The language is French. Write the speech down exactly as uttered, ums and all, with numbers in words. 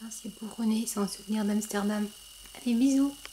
Ça, c'est pour René, c'est un souvenir d'Amsterdam. Allez, bisous!